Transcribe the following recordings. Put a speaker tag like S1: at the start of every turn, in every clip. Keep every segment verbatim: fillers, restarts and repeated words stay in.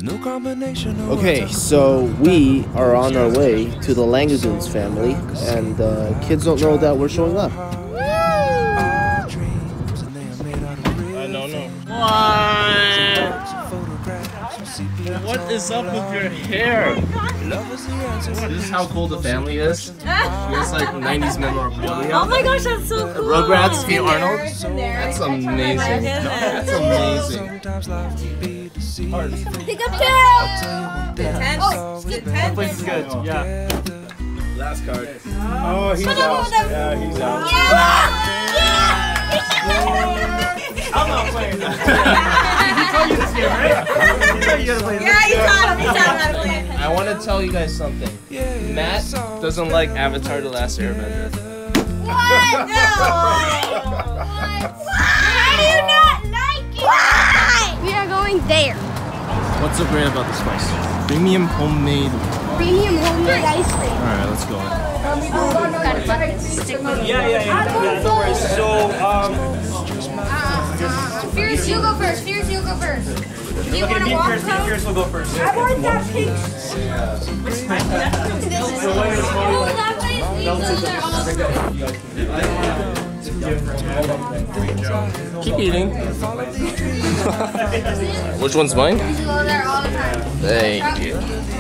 S1: Okay, so we are on our way to the Langendoen's family, and uh, kids don't know that we're showing up.
S2: I don't know. What? What is up with your hair? This is how cool the family is. She has like nineties memorabilia.
S3: Oh my gosh, that's so cool.
S2: Rugrats, Hey Arnold. That's amazing. That's amazing.
S3: Pick up two. Ten. Oh, skip ten.
S2: That place is good. Yeah. Last card.
S4: Oh, he's out. Yeah, he's out.
S3: Yeah.
S4: I'm not playing that.
S2: He told you this game, right? He told you gotta play this.
S3: Yeah, he taught him. He taught him how to play it.
S2: I want to tell you guys something. Matt doesn't like Avatar: The Last Airbender.
S3: What? No. Why do you not like it? Why? We are going there.
S2: What's so great about this place? Premium homemade.
S3: Premium homemade ice cream.
S2: Alright, let's go.
S4: Yeah, yeah, yeah. Yeah, no worries. So, um...
S3: Fierce, you go first. Fierce, you go first. Do you
S4: okay,
S3: want to
S4: me
S3: walk
S4: first, me
S3: home?
S4: first will go first.
S3: I want that pink.
S4: So what is
S3: Oh, that place, these are awesome.
S2: Keep eating. Which one's mine?
S3: We go there all the time.
S2: Thank you.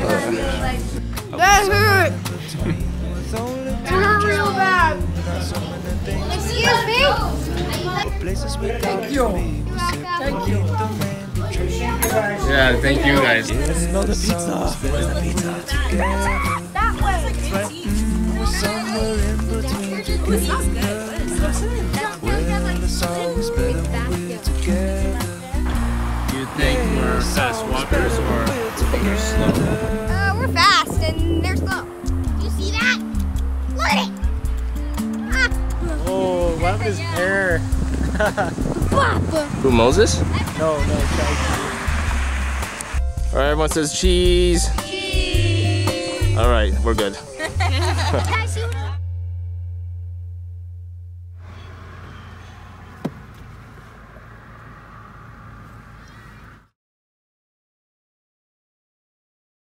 S3: That hurt. It hurt real bad. Excuse me? Thank you. Thank you.
S2: Yeah, thank you guys.
S4: Smell the pizza. Where's the pizza?
S3: That way. It smells good.
S2: Do you think we're fast walkers or we're slow?
S3: Uh, we're fast and they're slow. You see that? Look at it. Ah.
S4: Oh, what happened to his hair?
S2: Who, Moses?
S4: No, no,
S2: Alright, everyone says cheese.
S3: Cheese.
S2: Alright, we're good.